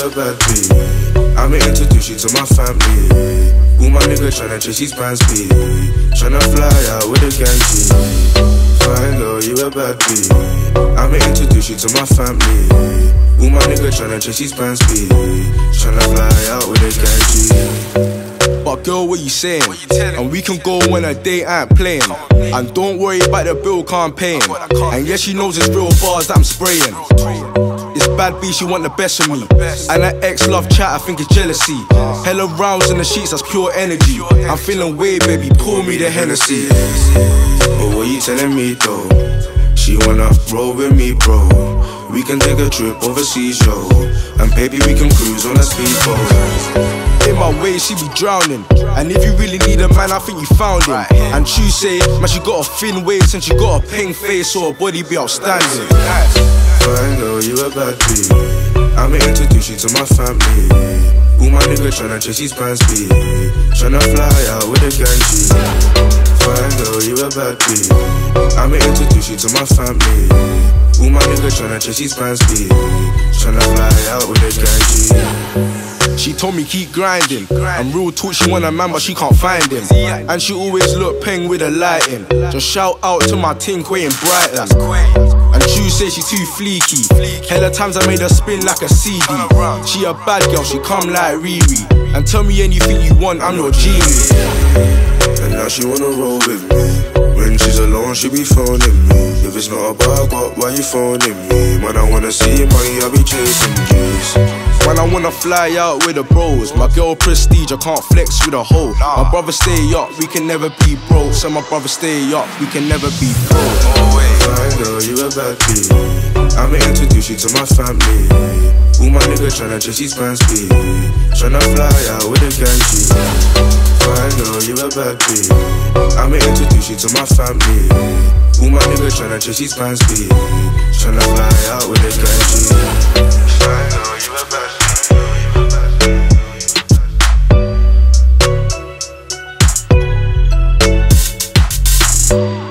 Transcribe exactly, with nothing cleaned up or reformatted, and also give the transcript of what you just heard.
a bad bitch. I'ma introduce you to my family. All my niggas tryna chase these bands beat. Tryna fly out with a gang G. Fine girl, you a bad bitch. I'ma introduce you to my family. All my niggas tryna chase these bands beat. Tryna fly out with a gang G. But girl, what you saying? And we can go when a day ain't playing. And don't worry about the bill campaign. And yes, she knows it's real bars that I'm spraying. It's bad B, she want the best of me. And her ex love chat, I think it's jealousy. Hella rounds in the sheets, that's pure energy. I'm feeling way, baby, pour me the Hennessy. But what you telling me though? She wanna roll with me, bro. We can take a trip overseas, yo. And baby, we can cruise on a speedboat. In my way, she be drowning. And if you really need a man, I think you found him. And you say, man, she got a thin waist and she got a pink face, so her body be outstanding. Fine girl, you a bad bitch. I'ma introduce you to my family. All my niggas tryna chase these bands beat. Tryna fly out with a gang G. Fine girl, you a bad bitch. I'ma introduce you to my family. All my niggas tryna chase these bands beat. Tryna fly out with a gang G. She told me keep grinding. I'm real talk, she want a man but she can't find him. And she always look peng with the lighting. Just shout out to my ting Quay in Brighton. And you say she too fleeky. Hella times I made her spin like a C D. She a bad girl, she come like Riri. And tell me anything you want, I'm your genie. And now she wanna roll with me. When she's alone, she be phoning me. If it's not about what, why you phoning me? When I wanna see money, I be chasing G's. When I wanna fly out with the bros. My girl prestige, I can't flex with a hoe. My brother stay up, we can never be broke. So my brother stay up, we can never be broke. Fine girl, you a bad bitch. I'ma introduce you to my family. All my niggas tryna chase these bands beat. Tryna fly out with a gang G. Fine girl, you a bad bitch. I'ma introduce you to my family. All my niggas tryna chase these bands beat. Tryna fly out with a gang G. Fine girl, you a bad bitch. We'll be right back.